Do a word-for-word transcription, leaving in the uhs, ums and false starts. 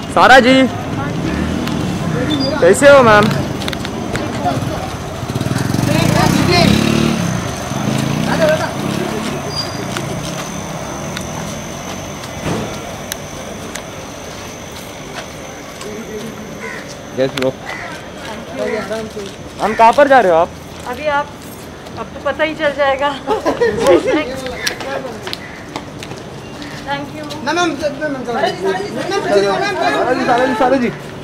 सारा जी कैसे हो मैम? ब्रो हम कहाँ पर जा रहे हो आप? अभी आप अब तो पता ही चल जाएगा। Thank you ma'am. Sara ji सारा जी